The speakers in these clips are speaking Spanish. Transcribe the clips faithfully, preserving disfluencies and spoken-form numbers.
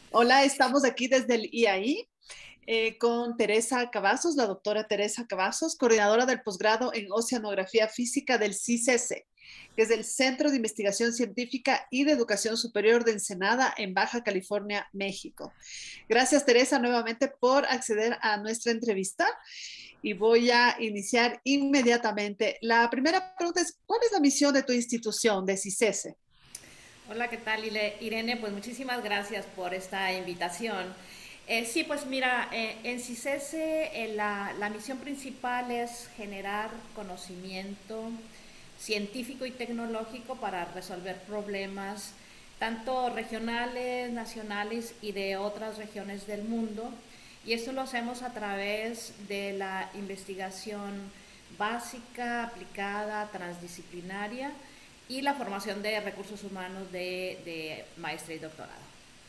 Hola, estamos aquí desde el I A I eh, con Teresa Cavazos, la doctora Teresa Cavazos, coordinadora del posgrado en Oceanografía Física del C I C E S E, que es el Centro de Investigación Científica y de Educación Superior de Ensenada en Baja California, México. Gracias, Teresa, nuevamente por acceder a nuestra entrevista y voy a iniciar inmediatamente. La primera pregunta es, ¿cuál es la misión de tu institución de C I C E S E? Hola, ¿qué tal, Irene? Pues muchísimas gracias por esta invitación. Eh, sí, pues mira, eh, en CICESE eh, la, la misión principal es generar conocimiento científico y tecnológico para resolver problemas tanto regionales, nacionales y de otras regiones del mundo. Y esto lo hacemos a través de la investigación básica, aplicada, transdisciplinaria y la formación de recursos humanos de, de maestría y doctorado.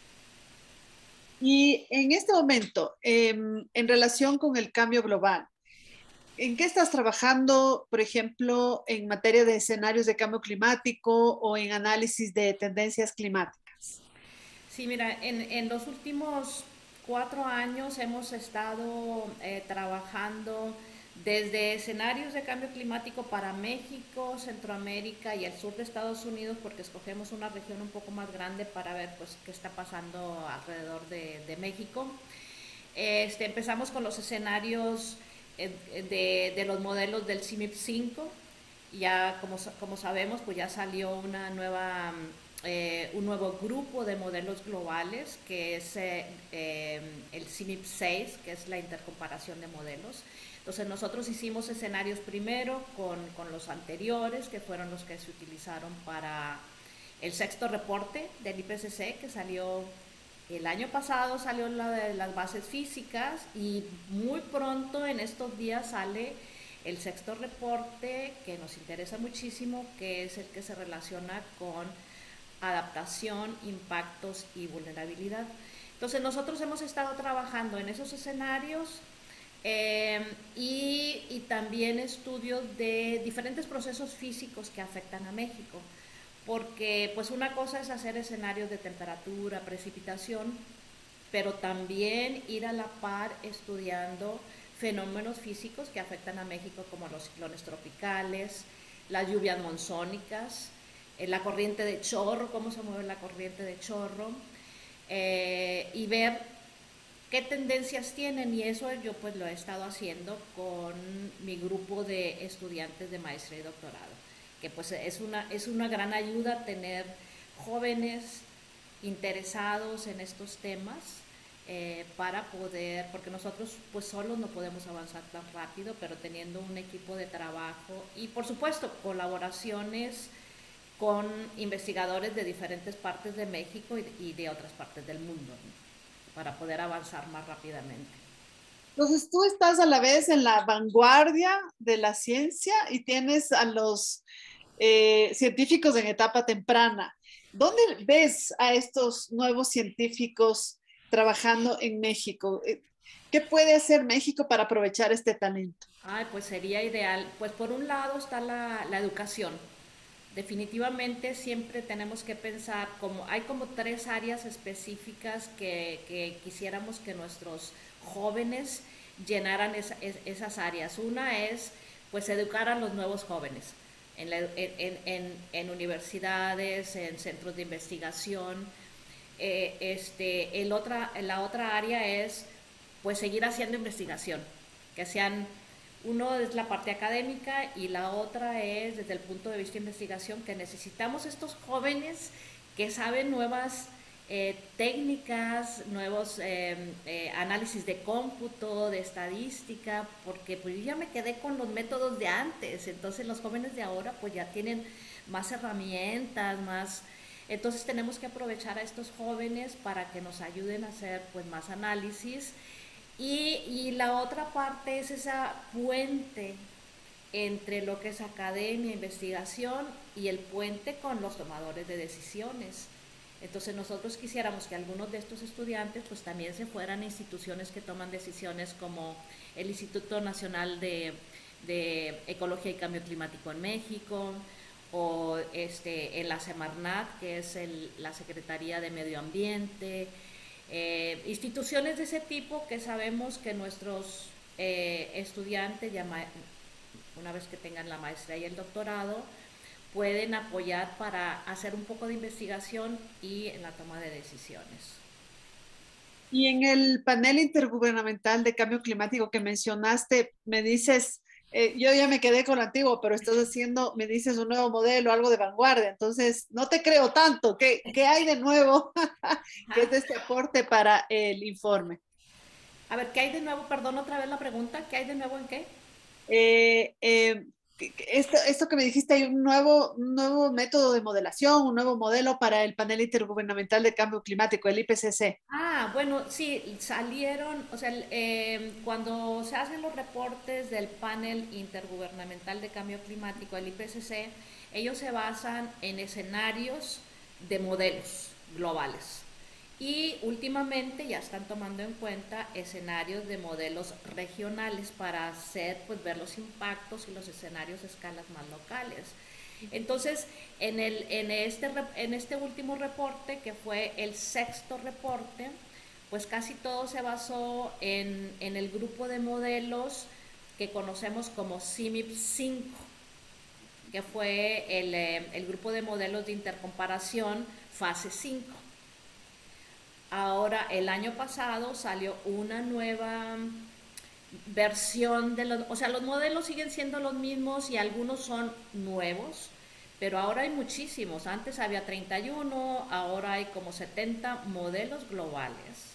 Y en este momento, eh, en relación con el cambio global, ¿en qué estás trabajando, por ejemplo, en materia de escenarios de cambio climático o en análisis de tendencias climáticas? Sí, mira, en, en los últimos cuatro años hemos estado eh, trabajando desde escenarios de cambio climático para México, Centroamérica y el sur de Estados Unidos, porque escogemos una región un poco más grande para ver pues, qué está pasando alrededor de, de México. Este, empezamos con los escenarios eh, de, de, los modelos del C I M I P cinco. Ya como, como sabemos, pues ya salió una nueva, eh, un nuevo grupo de modelos globales, que es eh, eh, el C I M I P seis, que es la intercomparación de modelos. Entonces nosotros hicimos escenarios primero con, con los anteriores, que fueron los que se utilizaron para el sexto reporte del I P C C, que salió el año pasado, salió la de las bases físicas, y muy pronto en estos días sale el sexto reporte, que nos interesa muchísimo, que es el que se relaciona con adaptación, impactos y vulnerabilidad. Entonces nosotros hemos estado trabajando en esos escenarios eh, y, y también estudios de diferentes procesos físicos que afectan a México, porque pues una cosa es hacer escenarios de temperatura, precipitación, pero también ir a la par estudiando fenómenos físicos que afectan a México, como los ciclones tropicales, las lluvias monzónicas, eh, la corriente de chorro, cómo se mueve la corriente de chorro, eh, y ver qué tendencias tienen. Y eso yo pues lo he estado haciendo con mi grupo de estudiantes de maestría y doctorado, que pues es una, es una gran ayuda tener jóvenes interesados en estos temas, eh, para poder, porque nosotros pues solos no podemos avanzar tan rápido, pero teniendo un equipo de trabajo y por supuesto colaboraciones con investigadores de diferentes partes de México y, y de otras partes del mundo, ¿no? Para poder avanzar más rápidamente. Entonces, tú estás a la vez en la vanguardia de la ciencia y tienes a los eh, científicos en etapa temprana. ¿Dónde ves a estos nuevos científicos trabajando en México? Eh, ¿Qué puede hacer México para aprovechar este talento? Ay, pues sería ideal. Pues por un lado está la, la educación. Definitivamente siempre tenemos que pensar, como hay como tres áreas específicas que, que quisiéramos que nuestros jóvenes llenaran esa, es, esas áreas. Una es pues educar a los nuevos jóvenes en, la, en, en, en universidades, en centros de investigación. Eh, este, el otra, la otra área es pues seguir haciendo investigación, que sean, uno es la parte académica y la otra es desde el punto de vista de investigación, que necesitamos estos jóvenes que saben nuevas eh, técnicas, nuevos eh, eh, análisis de cómputo, de estadística, porque pues yo ya me quedé con los métodos de antes. Entonces los jóvenes de ahora pues ya tienen más herramientas, más... Entonces tenemos que aprovechar a estos jóvenes para que nos ayuden a hacer pues más análisis. Y, y la otra parte es esa puente entre lo que es academia, investigación, y el puente con los tomadores de decisiones. Entonces nosotros quisiéramos que algunos de estos estudiantes pues también se fueran a instituciones que toman decisiones, como el Instituto Nacional de, de Ecología y Cambio Climático en México, o este, en la Semarnat, que es el, la Secretaría de Medio Ambiente, Eh, instituciones de ese tipo que sabemos que nuestros eh, estudiantes, ya una vez que tengan la maestría y el doctorado, pueden apoyar para hacer un poco de investigación y en la toma de decisiones. Y en el panel intergubernamental de cambio climático que mencionaste, me dices, eh, yo ya me quedé con lo antiguo, pero estás haciendo, me dices un nuevo modelo, algo de vanguardia, entonces no te creo tanto. ¿Qué, qué hay de nuevo? ¿Qué es Ajá. de este aporte para el informe? A ver, ¿qué hay de nuevo? Perdón otra vez la pregunta. ¿Qué hay de nuevo en qué? Eh, eh, que- que esto, esto que me dijiste, hay un nuevo, un nuevo método de modelación, un nuevo modelo para el panel intergubernamental de cambio climático, el I P C C. Ah, bueno, sí, salieron, o sea, el, eh, cuando se hacen los reportes del panel intergubernamental de cambio climático, el I P C C, ellos se basan en escenarios de modelos globales. Y últimamente ya están tomando en cuenta escenarios de modelos regionales para hacer, pues, ver los impactos y los escenarios a escalas más locales. Entonces, en, el, en, este, en este último reporte, que fue el sexto reporte, pues casi todo se basó en, en el grupo de modelos que conocemos como C I M I P cinco, que fue el, eh, el grupo de modelos de intercomparación fase cinco. Ahora, el año pasado salió una nueva versión de los, o sea, los modelos siguen siendo los mismos y algunos son nuevos, pero ahora hay muchísimos. Antes había treinta y uno, ahora hay como setenta modelos globales,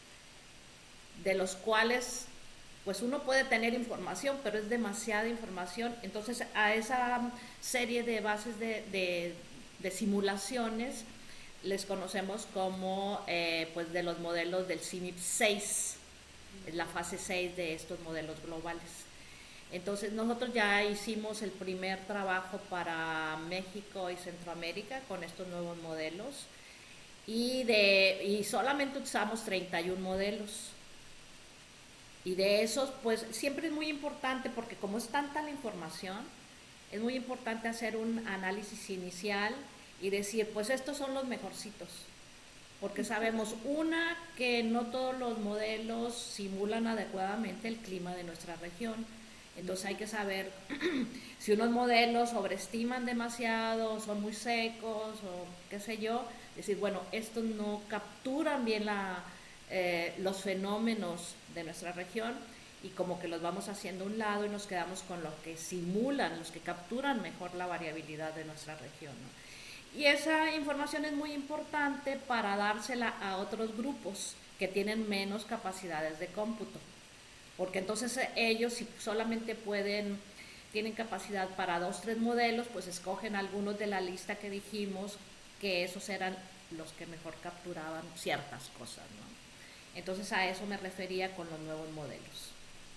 de los cuales pues uno puede tener información, pero es demasiada información. Entonces a esa serie de bases de, de, de simulaciones les conocemos como eh, pues de los modelos del C I M I P seis, es la fase seis de estos modelos globales. Entonces nosotros ya hicimos el primer trabajo para México y Centroamérica con estos nuevos modelos y, de, y solamente usamos treinta y uno modelos. Y de esos, pues siempre es muy importante porque como es tanta la información, es muy importante hacer un análisis inicial y decir, pues estos son los mejorcitos. Porque sabemos, una, que no todos los modelos simulan adecuadamente el clima de nuestra región. Entonces hay que saber si unos modelos sobreestiman demasiado, son muy secos o qué sé yo, decir, bueno, estos no capturan bien la, eh, los fenómenos de nuestra región y como que los vamos haciendo a un lado y nos quedamos con los que simulan, los que capturan mejor la variabilidad de nuestra región, ¿no? Y esa información es muy importante para dársela a otros grupos que tienen menos capacidades de cómputo, porque entonces ellos si solamente pueden, tienen capacidad para dos, tres modelos, pues escogen algunos de la lista que dijimos que esos eran los que mejor capturaban ciertas cosas, ¿no? Entonces a eso me refería con los nuevos modelos.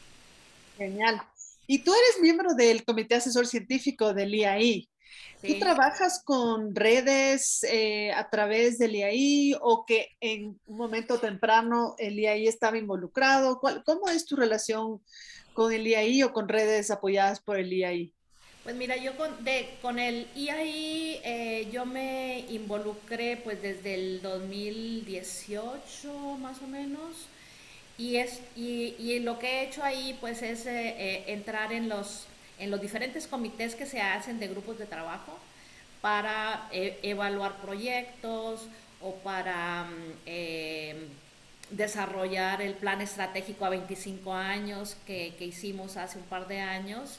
Genial. Y tú eres miembro del Comité Asesor Científico del I A I. ¿Tú ¿Sí? trabajas con redes eh, a través del I A I o que en un momento temprano el I A I estaba involucrado? ¿Cuál, cómo es tu relación con el I A I o con redes apoyadas por el I A I? Pues mira, yo con, de, con el I A I eh, yo me involucré pues desde el dos mil dieciocho más o menos y, es, y, y lo que he hecho ahí pues es eh, eh, entrar en los, en los diferentes comités que se hacen de grupos de trabajo para eh, evaluar proyectos o para mm, eh, desarrollar el plan estratégico a veinticinco años que, que hicimos hace un par de años.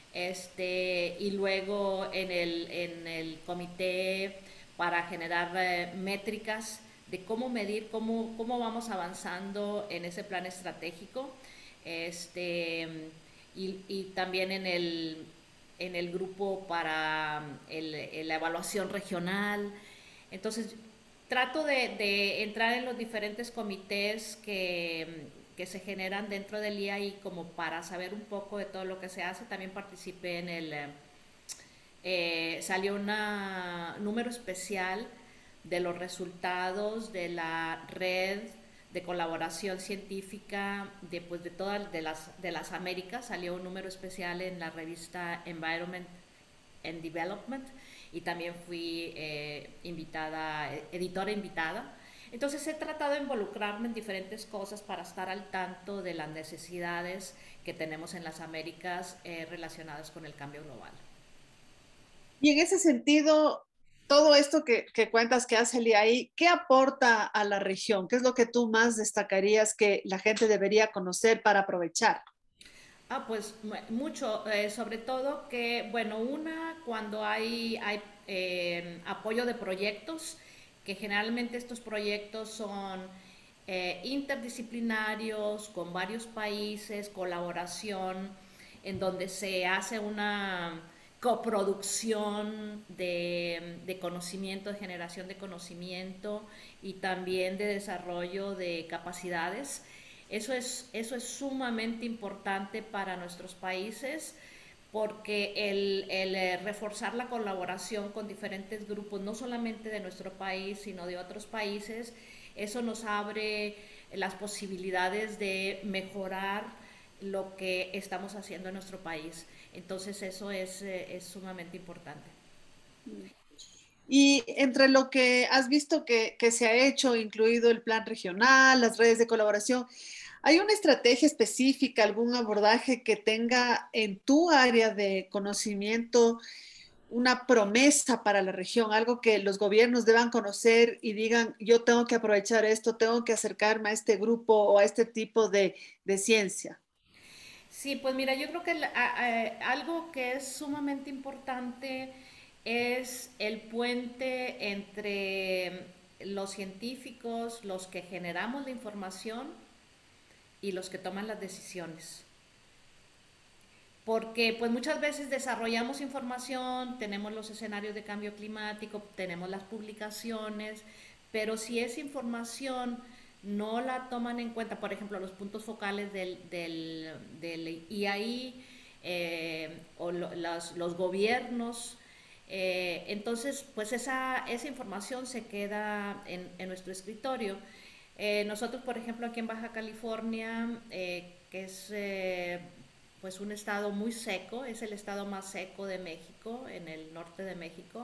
Este, y luego en el, en el comité para generar eh, métricas de cómo medir, cómo, cómo vamos avanzando en ese plan estratégico. Este, y, y también en el, en el grupo para el, la evaluación regional. Entonces, trato de, de, entrar en los diferentes comités que, que se generan dentro del I A I como para saber un poco de todo lo que se hace. También participé en el... Eh, salió un número especial de los resultados de la red de colaboración científica de, pues, de todas de las, de las Américas. Salió un número especial en la revista Environment and Development y también fui eh, invitada, editora invitada. Entonces he tratado de involucrarme en diferentes cosas para estar al tanto de las necesidades que tenemos en las Américas eh, relacionadas con el cambio global. Y en ese sentido, todo esto que, que cuentas que hace el I A I, ¿qué aporta a la región? ¿Qué es lo que tú más destacarías que la gente debería conocer para aprovechar? Ah, pues mucho, eh, sobre todo que, bueno, una, cuando hay, hay eh, apoyo de proyectos, que generalmente estos proyectos son eh, interdisciplinarios, con varios países, colaboración, en donde se hace una coproducción de, de conocimiento, de generación de conocimiento y también de desarrollo de capacidades. Eso es, eso es sumamente importante para nuestros países porque el, el eh, reforzar la colaboración con diferentes grupos, no solamente de nuestro país, sino de otros países, eso nos abre las posibilidades de mejorar lo que estamos haciendo en nuestro país. Entonces eso es, eh, es sumamente importante. Y entre lo que has visto que, que se ha hecho, incluido el plan regional, las redes de colaboración, ¿hay una estrategia específica, algún abordaje que tenga en tu área de conocimiento una promesa para la región, algo que los gobiernos deban conocer y digan, yo tengo que aprovechar esto, tengo que acercarme a este grupo o a este tipo de, de ciencia? Sí, pues mira, yo creo que la- a- a- algo que es sumamente importante es el puente entre los científicos, los que generamos la información y los que toman las decisiones. Porque pues muchas veces desarrollamos información, tenemos los escenarios de cambio climático, tenemos las publicaciones, pero si esa información no la toman en cuenta, por ejemplo, los puntos focales del, del, del I A I eh, o lo, los, los, gobiernos, eh, entonces pues esa, esa información se queda en, en nuestro escritorio. Eh, nosotros, por ejemplo, aquí en Baja California, eh, que es eh, pues un estado muy seco, es el estado más seco de México, en el norte de México.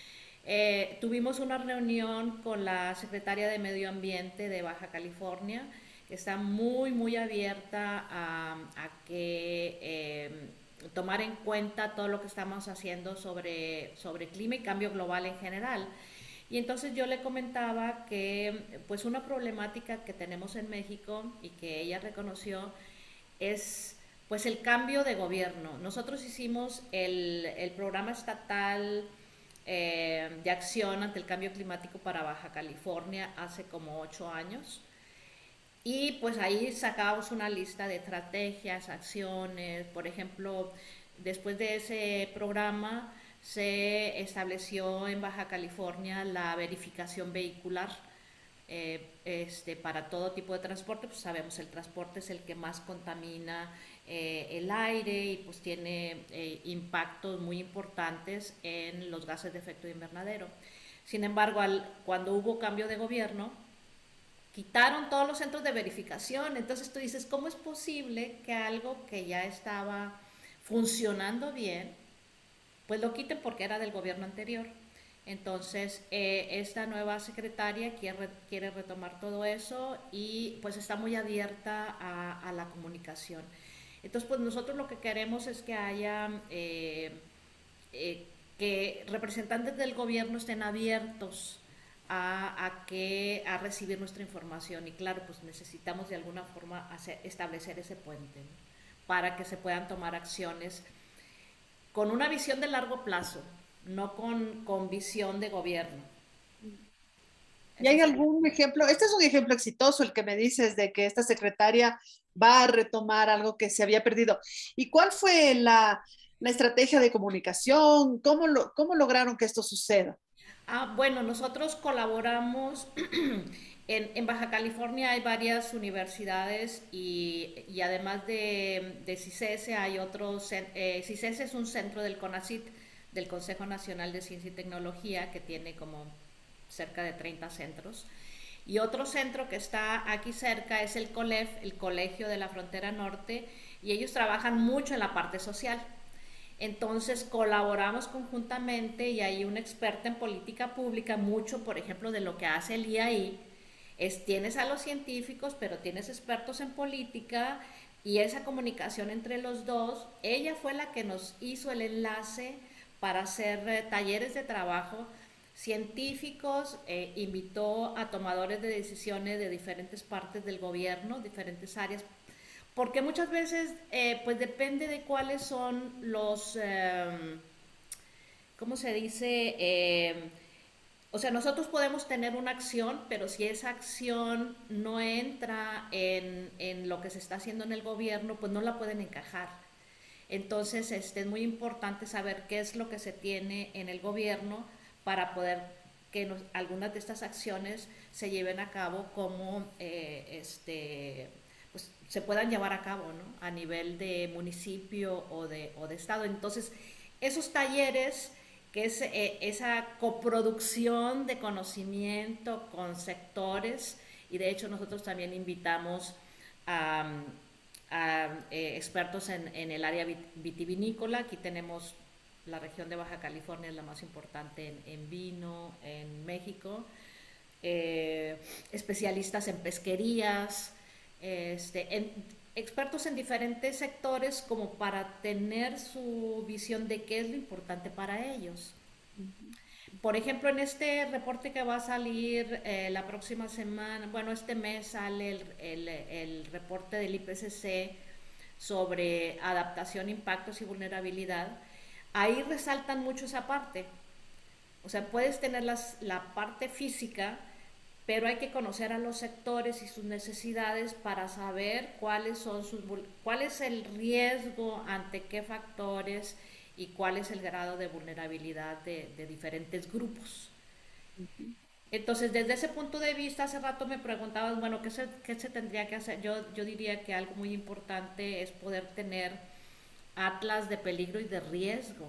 Eh, tuvimos una reunión con la secretaria de Medio Ambiente de Baja California, que está muy, muy abierta a, a que eh, tomar en cuenta todo lo que estamos haciendo sobre, sobre clima y cambio global en general. Y entonces yo le comentaba que pues una problemática que tenemos en México y que ella reconoció es pues el cambio de gobierno. Nosotros hicimos el, el programa estatal eh, de acción ante el cambio climático para Baja California hace como ocho años. Y pues ahí sacábamos una lista de estrategias, acciones. Por ejemplo, después de ese programa se estableció en Baja California la verificación vehicular eh, este, para todo tipo de transporte. Pues sabemos el transporte es el que más contamina eh, el aire y pues tiene eh, impactos muy importantes en los gases de efecto invernadero. Sin embargo, al, cuando hubo cambio de gobierno, quitaron todos los centros de verificación. Entonces tú dices, ¿cómo es posible que algo que ya estaba funcionando bien, pues lo quiten porque era del gobierno anterior? Entonces, eh, esta nueva secretaria quiere, quiere retomar todo eso y pues está muy abierta a, a la comunicación. Entonces, pues nosotros lo que queremos es que haya, eh, eh, que representantes del gobierno estén abiertos a, a, que, a recibir nuestra información y claro, pues necesitamos de alguna forma hacer, establecer ese puente, ¿no? Para que se puedan tomar acciones con una visión de largo plazo, no con, con visión de gobierno. ¿Y Eso hay sería. algún ejemplo? Este es un ejemplo exitoso, el que me dices de que esta secretaria va a retomar algo que se había perdido. ¿Y cuál fue la, la estrategia de comunicación? ¿Cómo, lo, ¿Cómo lograron que esto suceda? Ah, bueno, nosotros colaboramos en, en, Baja California hay varias universidades y, y además de, de CICESE hay otros, eh, CICESE es un centro del CONACYT, del Consejo Nacional de Ciencia y Tecnología, que tiene como cerca de treinta centros. Y otro centro que está aquí cerca es el COLEF, el Colegio de la Frontera Norte, y ellos trabajan mucho en la parte social. Entonces colaboramos conjuntamente y hay una experta en política pública, mucho, por ejemplo, de lo que hace el I A I, Es, tienes a los científicos, pero tienes expertos en política y esa comunicación entre los dos. Ella fue la que nos hizo el enlace para hacer eh, talleres de trabajo científicos, eh, invitó a tomadores de decisiones de diferentes partes del gobierno, diferentes áreas, porque muchas veces eh, pues depende de cuáles son los, eh, ¿cómo se dice? Eh, o sea, nosotros podemos tener una acción, pero si esa acción no entra en, en lo que se está haciendo en el gobierno, pues no la pueden encajar. Entonces, este, es muy importante saber qué es lo que se tiene en el gobierno para poder que nos, algunas de estas acciones se lleven a cabo como eh, este, pues, se puedan llevar a cabo, ¿no? A nivel de municipio o de, o de estado. Entonces, esos talleres, que es eh, esa coproducción de conocimiento con sectores, y de hecho nosotros también invitamos a, a eh, expertos en, en, el área vitivinícola. Aquí tenemos la región de Baja California, es la más importante en, en vino en México, eh, especialistas en pesquerías, este, en, expertos en diferentes sectores como para tener su visión de qué es lo importante para ellos. Por ejemplo, en este reporte que va a salir eh, la próxima semana, bueno, este mes sale el, el, el reporte del I P C C sobre adaptación, impactos y vulnerabilidad. Ahí resaltan mucho esa parte. O sea, puedes tener las, la parte física, pero hay que conocer a los sectores y sus necesidades para saber cuáles son sus, cuál es el riesgo, ante qué factores y cuál es el grado de vulnerabilidad de, de diferentes grupos. Uh-huh. Entonces, desde ese punto de vista, hace rato me preguntabas, bueno, ¿qué se, qué se tendría que hacer? Yo, yo diría que algo muy importante es poder tener atlas de peligro y de riesgo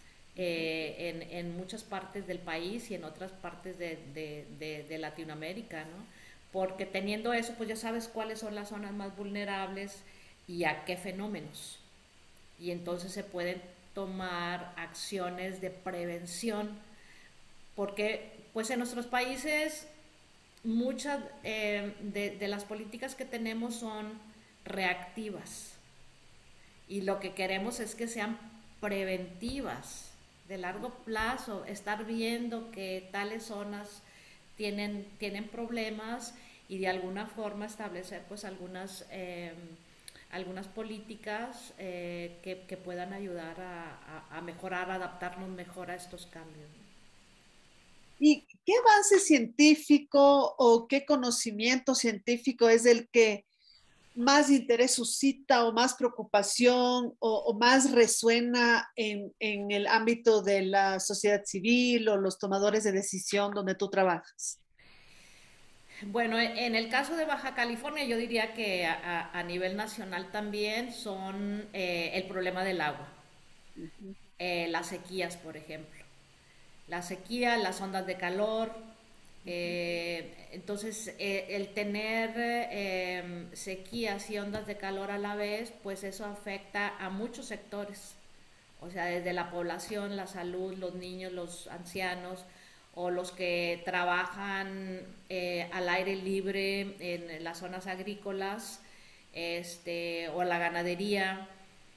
eh, en, en muchas partes del país y en otras partes de, de, de, de Latinoamérica, ¿no? Porque teniendo eso, pues ya sabes cuáles son las zonas más vulnerables y a qué fenómenos. Y entonces se pueden tomar acciones de prevención, porque pues en nuestros países muchas eh, de, de las políticas que tenemos son reactivas y lo que queremos es que sean preventivas, de largo plazo, estar viendo que tales zonas tienen, tienen problemas y de alguna forma establecer pues algunas, eh, algunas políticas eh, que, que, puedan ayudar a, a, a mejorar, a adaptarnos mejor a estos cambios. ¿Y qué avance científico o qué conocimiento científico es el que más interés suscita o más preocupación o, o más resuena en, en, el ámbito de la sociedad civil o los tomadores de decisión donde tú trabajas? Bueno, en el caso de Baja California yo diría que a, a nivel nacional también son eh, el problema del agua, Uh-huh. eh, las sequías, por ejemplo. La sequía, las ondas de calor. Eh, entonces, eh, el tener eh, sequías y ondas de calor a la vez, pues eso afecta a muchos sectores. O sea, desde la población, la salud, los niños, los ancianos o los que trabajan eh, al aire libre en las zonas agrícolas, este, o la ganadería.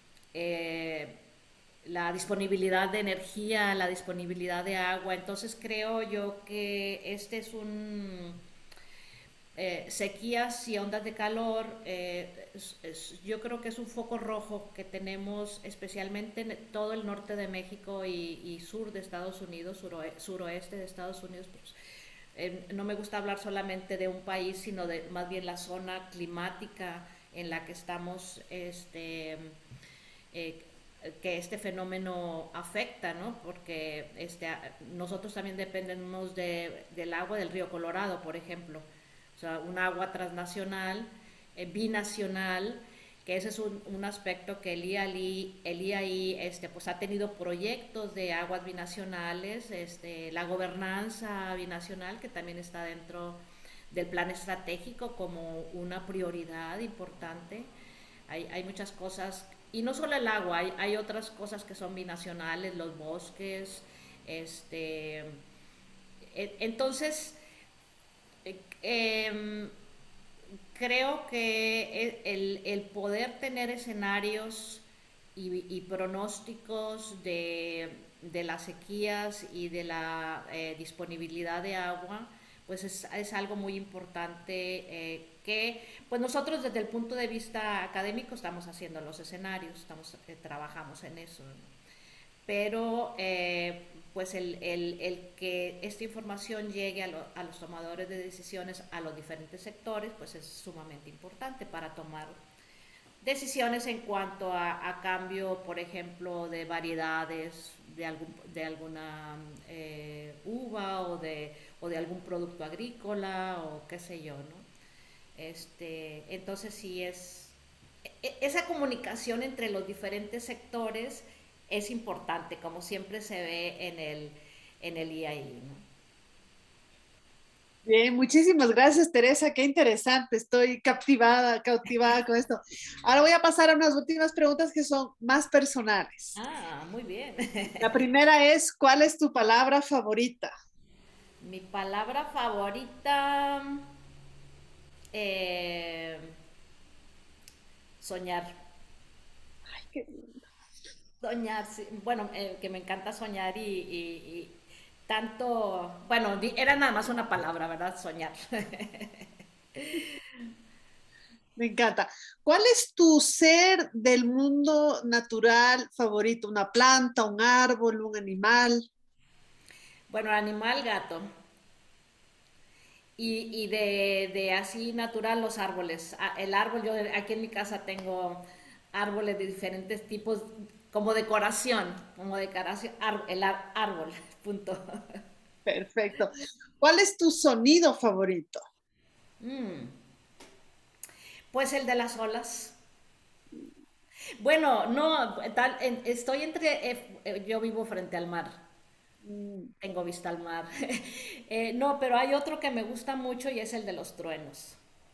Eh, la disponibilidad de energía, la disponibilidad de agua. Entonces creo yo que este es un eh, sequías y ondas de calor. Eh, es, es, yo creo que es un foco rojo que tenemos especialmente en todo el norte de México y, y sur de Estados Unidos, suroe, suroeste de Estados Unidos. Pues, eh, no me gusta hablar solamente de un país, sino de más bien la zona climática en la que estamos este, eh, que este fenómeno afecta, ¿no? Porque este, nosotros también dependemos de, del agua del río Colorado, por ejemplo. O sea, un agua transnacional, eh, binacional, que ese es un, un aspecto que el I A I, el I A I este, pues, ha tenido proyectos de aguas binacionales, este, la gobernanza binacional, que también está dentro del plan estratégico como una prioridad importante. Hay, hay muchas cosas, y no solo el agua, hay, hay otras cosas que son binacionales, los bosques, este, entonces Eh, em, creo que e- el, el poder tener escenarios y, y pronósticos de, de las sequías y de la eh, disponibilidad de agua, pues es, es algo muy importante eh, que pues nosotros desde el punto de vista académico estamos haciendo los escenarios, estamos, eh, trabajamos en eso, ¿no? Pero eh, pues el, el, el, que esta información llegue a, lo, a, los tomadores de decisiones, a los diferentes sectores, pues es sumamente importante para tomar decisiones en cuanto a, a cambio, por ejemplo, de variedades de, algún, de alguna eh, uva o de, o de algún producto agrícola o qué sé yo, ¿no? Este, entonces sí es, esa comunicación entre los diferentes sectores es importante, como siempre se ve en el, en el I A I, ¿no? Bien, muchísimas gracias, Teresa. Qué interesante. Estoy captivada, cautivada con esto. Ahora voy a pasar a unas últimas preguntas que son más personales. Ah, muy bien. La primera es, ¿cuál es tu palabra favorita? Mi palabra favorita, eh, soñar. Ay, qué- Soñar, sí. Bueno, eh, que me encanta soñar y, y- y tanto, bueno, di- era nada más una palabra, ¿verdad? Soñar. Me encanta. ¿Cuál es tu ser del mundo natural favorito? ¿Una planta, un árbol, un animal? Bueno, animal, gato. Y, y de, de así natural los árboles. Ah, el árbol, yo aquí en mi casa tengo árboles de diferentes tipos, como decoración, como decoración, ar- el ar- árbol, punto. Perfecto. ¿Cuál es tu sonido favorito? Mm, pues el de las olas. Bueno, no, tal, en- estoy entre, eh, eh, yo vivo frente al mar, Mm, tengo vista al mar. Eh, no, pero hay otro que me gusta mucho y es el de los truenos.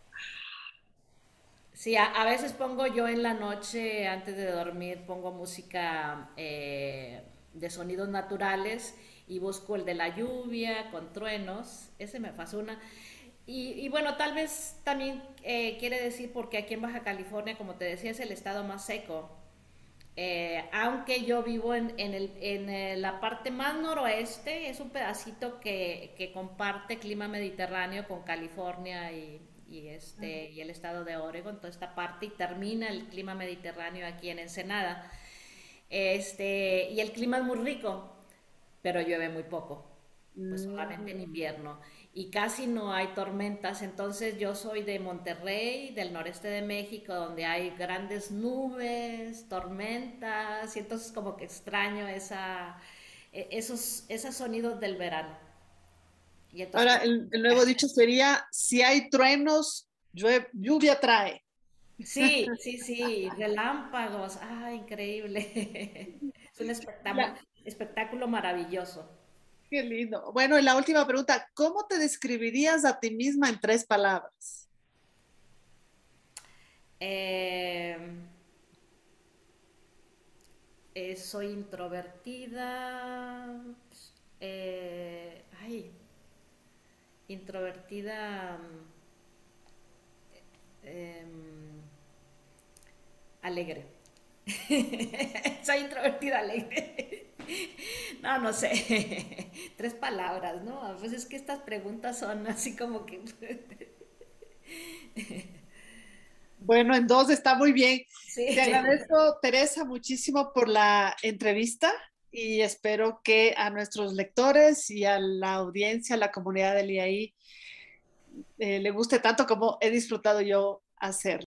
Sí, a, a veces pongo yo en la noche, antes de dormir, pongo música eh, de sonidos naturales y busco el de la lluvia con truenos, ese me fascina. Y, y bueno, tal vez también eh, quiere decir porque aquí en Baja California, como te decía, es el estado más seco. Eh, aunque yo vivo en, en, el, en el- la parte más noroeste, es un pedacito que, que comparte clima mediterráneo con California y, y este, y el estado de Oregon, toda esta parte, y termina el clima mediterráneo aquí en Ensenada. Este, y el clima es muy rico, pero llueve muy poco, pues solamente en mm. invierno. Y casi no hay tormentas, entonces yo soy de Monterrey, del noreste de México, donde hay grandes nubes, tormentas, y entonces como que extraño esa, e- esos, esos sonidos del verano. Y Ahora, entonces, el, el nuevo dicho sería, si hay truenos, llue- lluvia trae. sí, sí, sí, relámpagos, ah, increíble. Es un espectáculo, La- espectáculo maravilloso. Qué lindo. Bueno, y la última pregunta, ¿cómo te describirías a ti misma en tres palabras? Eh, eh, soy introvertida. eh, ay, introvertida. em, Alegre. Soy introvertida alegre. No, no sé. Tres palabras, ¿no? A veces es que estas preguntas son así como que. Bueno, en dos está muy bien. Te Sí. agradezco, Teresa, muchísimo por la entrevista y espero que a nuestros lectores y a la audiencia, a la comunidad del I A I, eh, le guste tanto como he disfrutado yo hacerlo.